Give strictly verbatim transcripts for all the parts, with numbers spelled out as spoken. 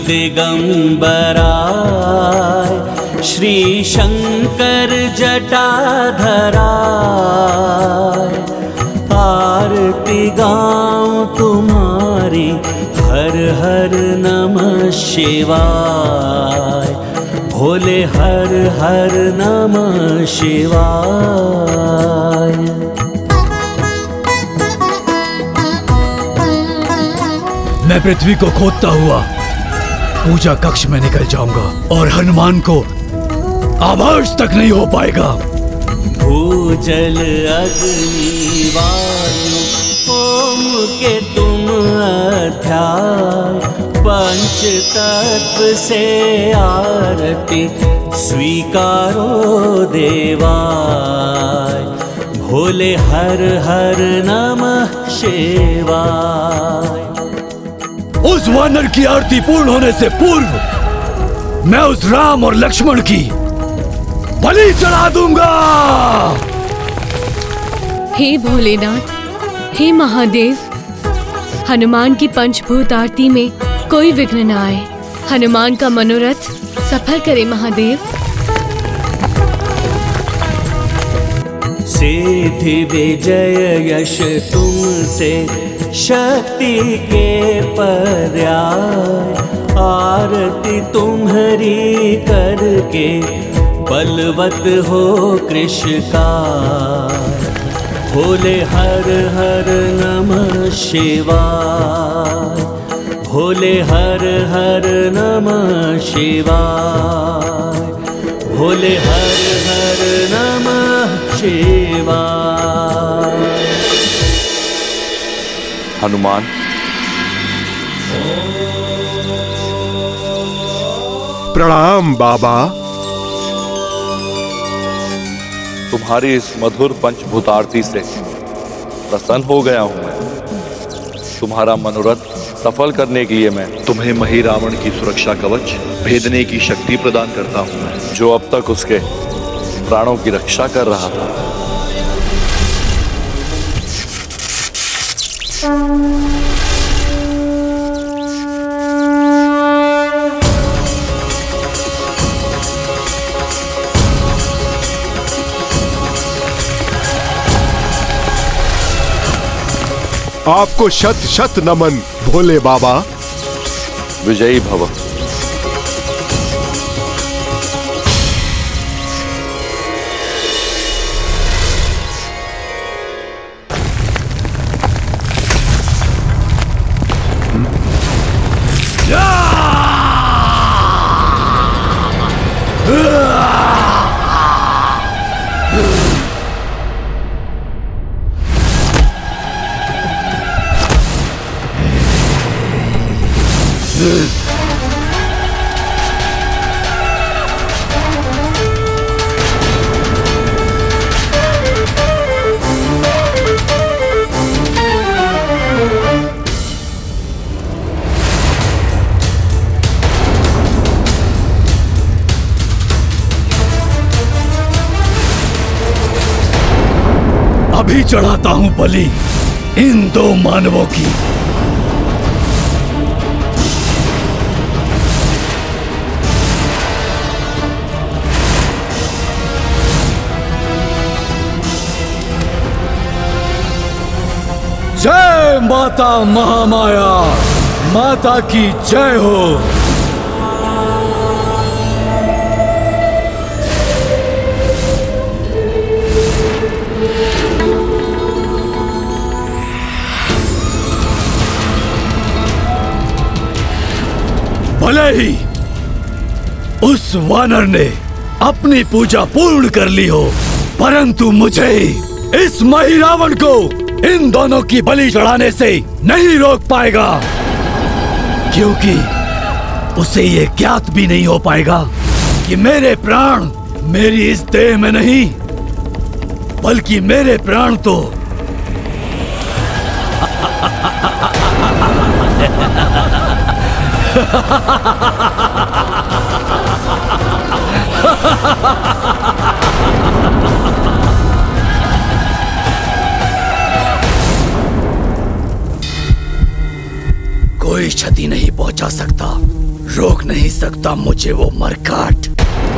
दिगंबराय श्री शंकर जटाधराय। आरती गाऊं तुम्हारी हर हर नमः शिवाय, भोले हर हर नमः शिवाय। मैं पृथ्वी को खोदता हुआ पूजा कक्ष में निकल जाऊंगा और हनुमान को आभास तक नहीं हो पाएगा। भूजल अग्नि वायु ओम के तुम अध्याय, पंच तत्व से आरती स्वीकारो देवाय, भोले हर हर नमः शिवाय। उस वानर की आरती पूर्ण होने से पूर्व मैं उस राम और लक्ष्मण की बलि चढ़ा दूंगा। हे भोलेनाथ, हे महादेव, हनुमान की पंचभूत आरती में कोई विघ्न न आए। हनुमान का मनोरथ सफल करे महादेव। सिद्धि विजय यश तुमसे शक्ति के पर्याय, आरती तुम्हारी करके बलवत हो कृष्ण का, भोले हर हर नमः शिवाय, भोले हर हर नमः शिवाय, भोले हर हर नमः शिवाय। हनुमान, प्रणाम बाबा। तुम्हारी इस मधुर पंचभूत आरती से प्रसन्न हो गया हूं मैं। तुम्हारा मनोरथ सफल करने के लिए मैं तुम्हें महिरावण की सुरक्षा कवच भेदने की शक्ति प्रदान करता हूं, जो अब तक उसके प्राणों की रक्षा कर रहा था। आपको शत शत नमन भोले बाबा। विजयी भव। अभी चढ़ाता हूं बलि इन दो मानवों की। जय माता महामाया, माता की जय हो। भले ही उस वानर ने अपनी पूजा पूर्ण कर ली हो, परंतु मुझे इस महिरावण को इन दोनों की बलि चढ़ाने से नहीं रोक पाएगा, क्योंकि उसे ये ज्ञात भी नहीं हो पाएगा कि मेरे प्राण मेरी इस देह में नहीं, बल्कि मेरे प्राण तो कोई क्षति नहीं पहुंचा सकता रोक नहीं सकता मुझे वो मरकाट।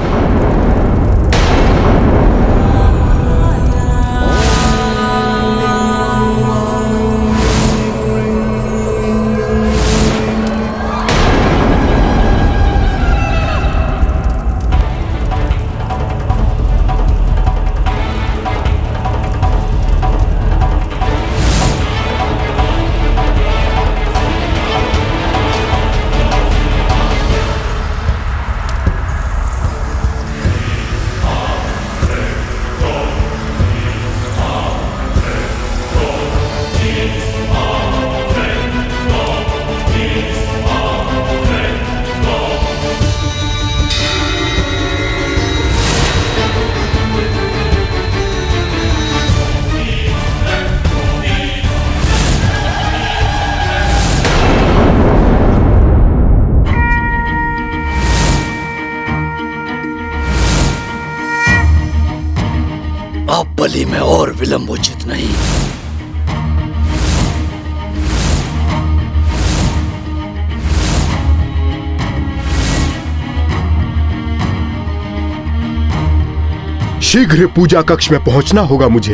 बलि में और विलंब उचित नहीं। शीघ्र पूजा कक्ष में पहुंचना होगा मुझे।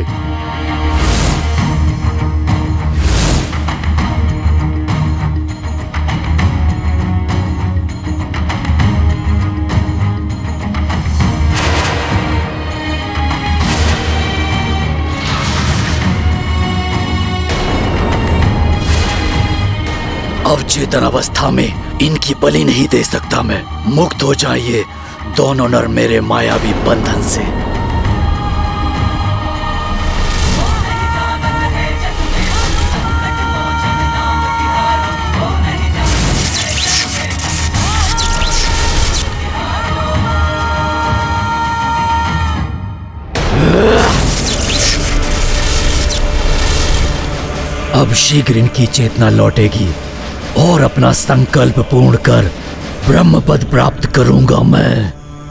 अब चेतन अवस्था में इनकी बलि नहीं दे सकता मैं। मुक्त हो जाइए दोनों नर मेरे मायावी बंधन से। अब शीघ्र इनकी चेतना लौटेगी और अपना संकल्प पूर्ण कर ब्रह्म पद प्राप्त करूंगा मैं।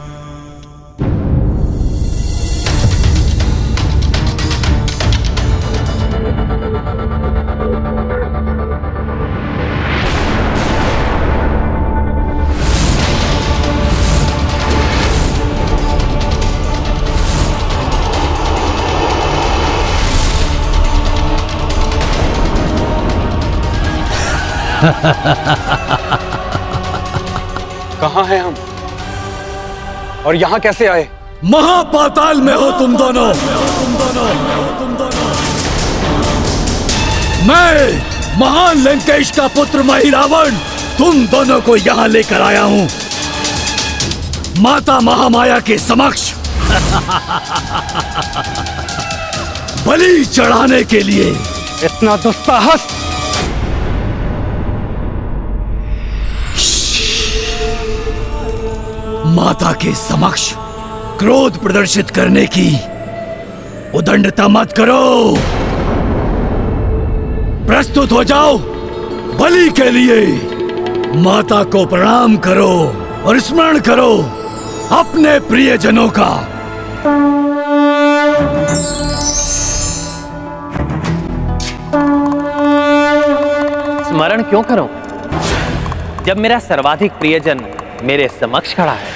कहाँ हैं हम और यहाँ कैसे आए? महापाताल में हो तुम दोनों। मैं महान लंकेश का पुत्र महिरावण तुम दोनों को यहाँ लेकर आया हूँ माता महामाया के समक्ष बलि चढ़ाने के लिए। इतना दुस्साहस! माता के समक्ष क्रोध प्रदर्शित करने की उदंडता मत करो। प्रस्तुत हो जाओ बलि के लिए। माता को प्रणाम करो और स्मरण करो अपने प्रियजनों का। स्मरण क्यों करूं जब मेरा सर्वाधिक प्रियजन मेरे समक्ष खड़ा है?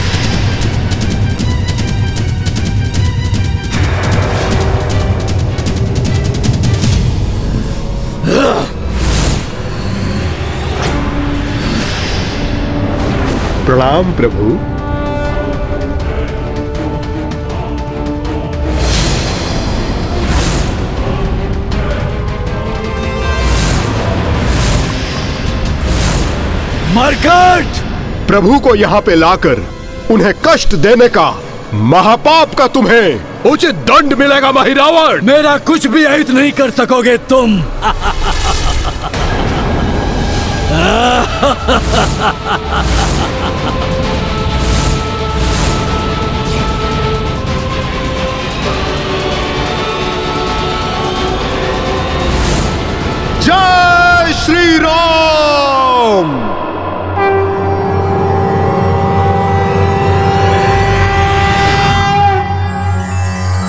प्रणाम प्रभु। मरकट! प्रभु को यहाँ पे लाकर उन्हें कष्ट देने का महापाप का तुम्हें उचित दंड मिलेगा महिरावण। मेरा कुछ भी अहित नहीं कर सकोगे तुम। जय श्री राम।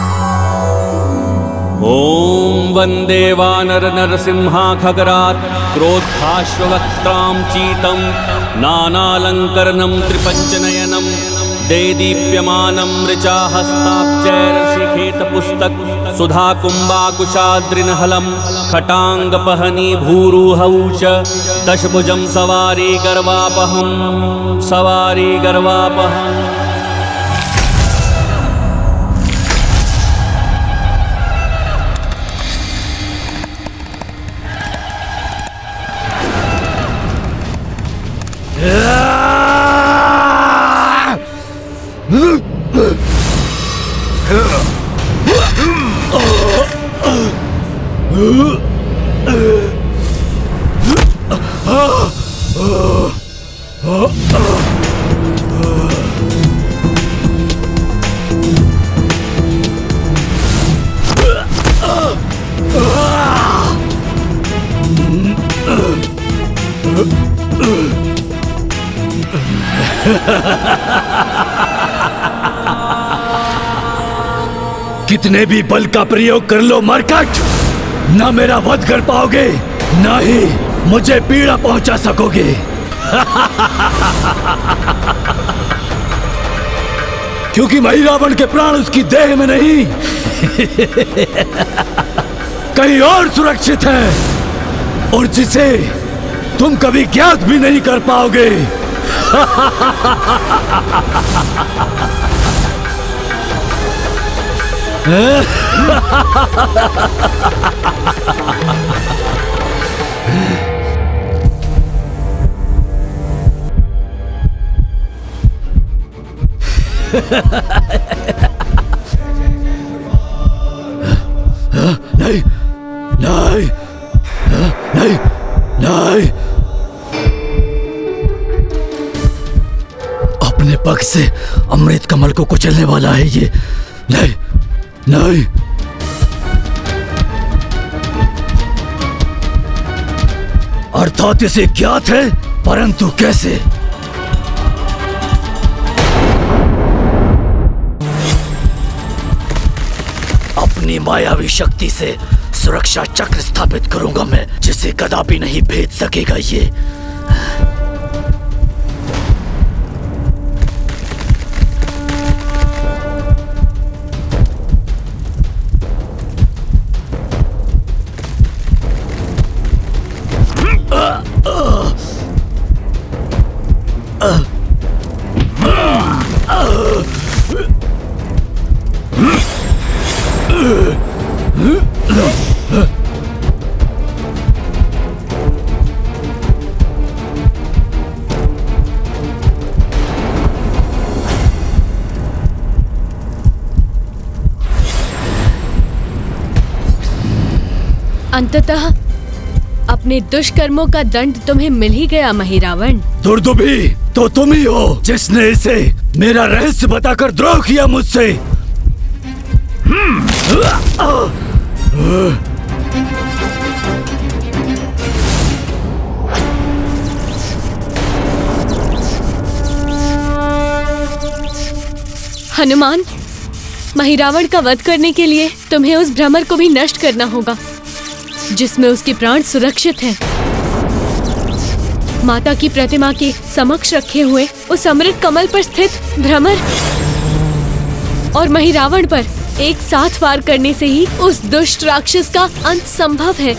ओम वंदे वानर नरसिंहा खगरात् क्रोद्धाश्ववक्त्रां चीतं नानालङ्करणं त्रिपञ्चनयनं देदीप्यमानं ऋचा हस्ताब्जैरशिखेतपुस्तक सुधाकुम्बाकुशाद्रिनहलं खटाङ्गपहनी भूरुहौ च दशभुजं सवारी गर्वापहं सवारी गर्वापहम्। कितने भी बल का प्रयोग कर लो मरकट, ना मेरा वध कर पाओगे, ना ही मुझे पीड़ा पहुंचा सकोगे। क्योंकि महिरावण के प्राण उसकी देह में नहीं कहीं और सुरक्षित है, और जिसे तुम कभी ज्ञात भी नहीं कर पाओगे। नहीं नहीं नहीं नहीं, अपने पग से अमृत कमल को कुचलने वाला है ये। नहीं नहीं, अर्थात इसे ज्ञात है, परंतु कैसे? अपनी मायावी शक्ति से सुरक्षा चक्र स्थापित करूंगा मैं, जिसे कदापि नहीं भेद सकेगा ये। अंततः अपने दुष्कर्मों का दंड तुम्हें मिल ही गया महिरावण। दुर्दुबी तो तुम ही हो जिसने इसे मेरा रहस्य बताकर द्रोह किया मुझसे। हनुमान, महिरावण का वध करने के लिए तुम्हें उस भ्रमर को भी नष्ट करना होगा जिसमें उसके प्राण सुरक्षित हैं। माता की प्रतिमा के समक्ष रखे हुए उस अमृत कमल पर स्थित भ्रमर और महिरावण पर एक साथ वार करने से ही उस दुष्ट राक्षस का अंत संभव है।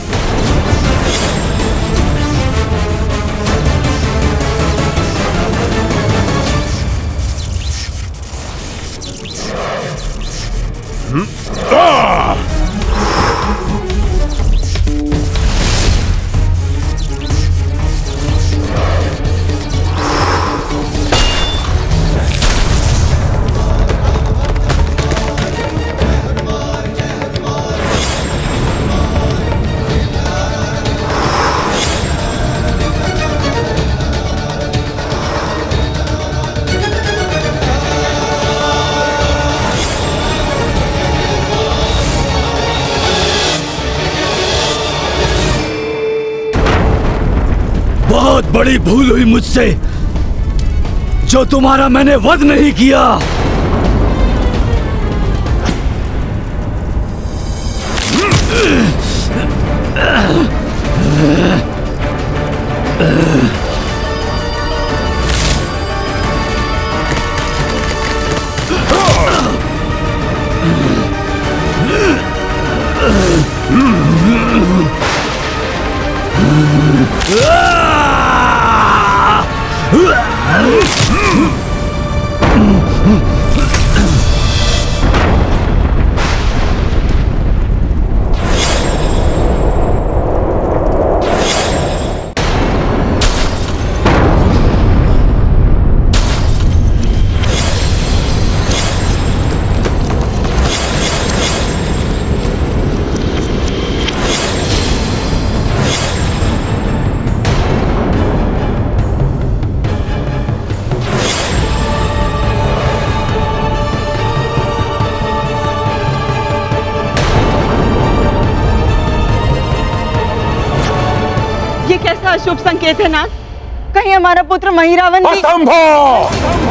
बहुत बड़ी भूल हुई मुझसे जो तुम्हारा मैंने वध नहीं किया। शुभ संकेत है नाथ। कहीं हमारा पुत्र महिरावन भी... असंभव!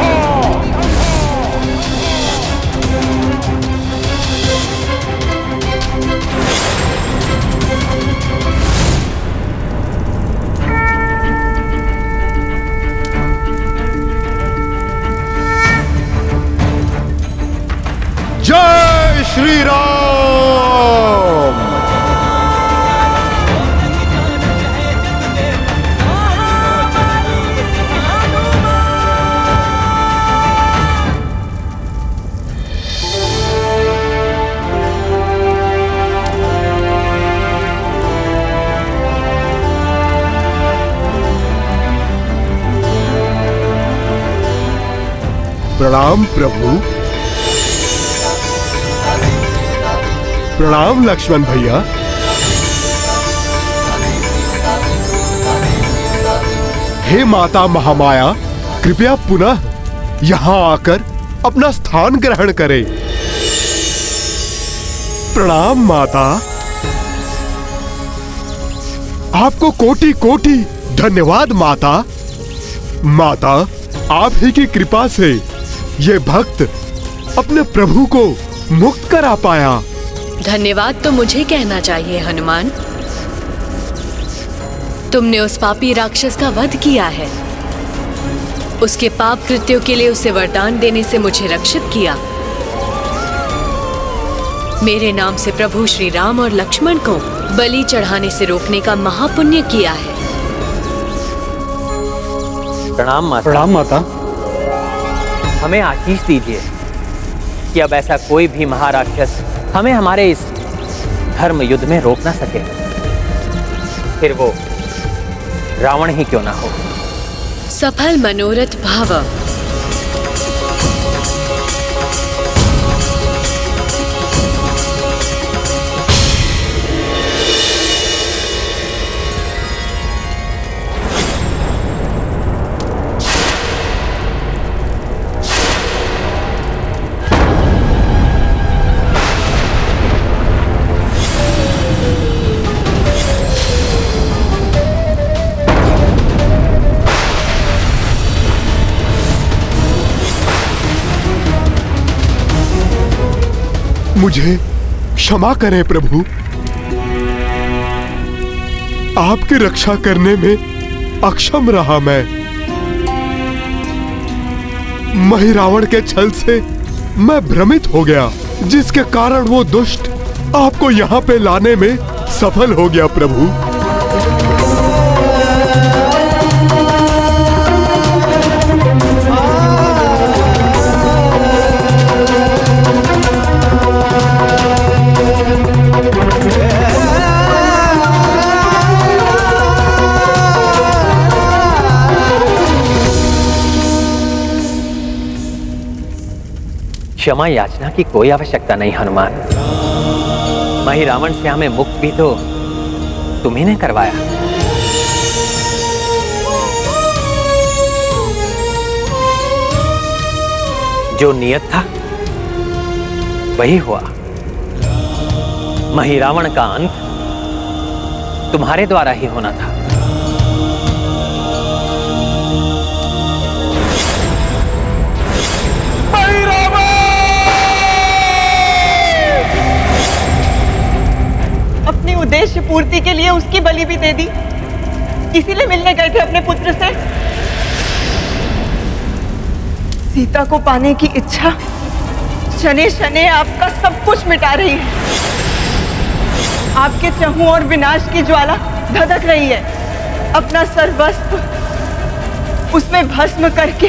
जय श्री राम। प्रणाम प्रभु। प्रणाम लक्ष्मण भैया। हे माता महामाया, कृपया पुनः यहाँ आकर अपना स्थान ग्रहण करें। प्रणाम माता। आपको कोटि कोटि धन्यवाद माता। माता, आप ही की कृपा से ये भक्त अपने प्रभु को मुक्त करा पाया। धन्यवाद तो मुझे कहना चाहिए हनुमान। तुमने उस पापी राक्षस का वध किया है, उसके पाप कृत्यों के लिए उसे वरदान देने से मुझे रक्षित किया। मेरे नाम से प्रभु श्री राम और लक्ष्मण को बलि चढ़ाने से रोकने का महापुण्य किया है। प्रणाम माता। प्रणाम माता। हमें आशीष दीजिए कि अब ऐसा कोई भी महाराक्षस हमें हमारे इस धर्म युद्ध में रोक ना सके, फिर वो रावण ही क्यों ना हो। सफल मनोरथ भाव। मुझे क्षमा करें प्रभु। आपकी रक्षा करने में अक्षम रहा मैं। महिरावण के छल से मैं भ्रमित हो गया, जिसके कारण वो दुष्ट आपको यहाँ पे लाने में सफल हो गया प्रभु। क्षमा याचना की कोई आवश्यकता नहीं हनुमान। महिरावण से हमें मुक्त भी तो तुम्ही ने करवाया। जो नियत था वही हुआ। महिरावण का अंत तुम्हारे द्वारा ही होना था। अपनी उद्देश्य पूर्ति के लिए उसकी बलि भी दे दी। इसीलिए मिलने गए थे अपने पुत्र से। सीता को पाने की इच्छा शने शने आपका सब कुछ मिटा रही है। आपके चहुं और विनाश की ज्वाला धधक रही है। अपना सर्वस्व उसमें भस्म करके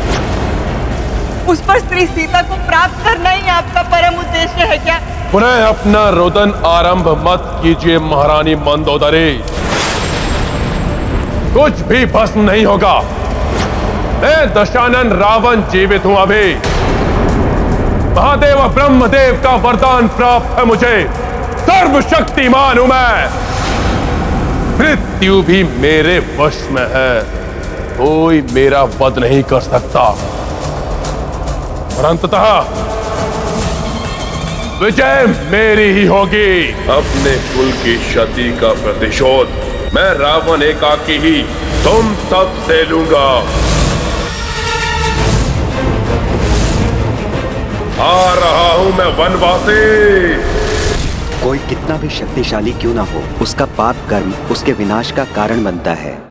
उस पर स्त्री सीता को प्राप्त करना ही आपका परम उद्देश्य है क्या? पुनः अपना रोदन आरंभ मत कीजिए महारानी मंदोदरी। कुछ भी भस्म नहीं होगा। मैं दशानन रावण जीवित हूं अभी। महादेव ब्रह्मदेव का वरदान प्राप्त है मुझे। सर्वशक्तिमान हूं मैं। मृत्यु भी मेरे वश में है। कोई मेरा वध नहीं कर सकता। और अंततः विजय मेरी ही होगी। अपने कुल की क्षति का प्रतिशोध मैं रावण एकाकी ही तुम सब से लूंगा। आ रहा हूं मैं वनवासी। कोई कितना भी शक्तिशाली क्यों ना हो, उसका पाप कर्म उसके विनाश का कारण बनता है।